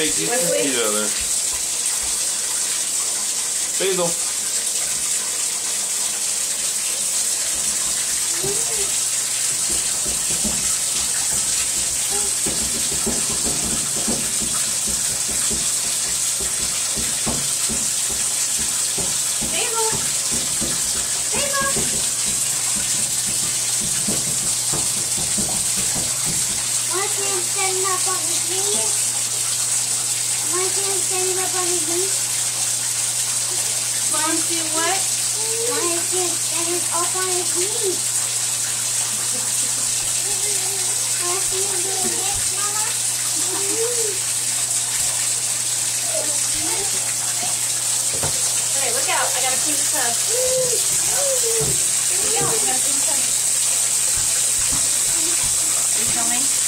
Hey, keep your feet out there. Basil. Standing up on his knees. My hand standing up on his knees. Want to what? My hand standing up on his knees. I see you doing this, Mama. Okay, look out. I gotta clean the tub. Here we go. I gotta clean the tub. Are you filming?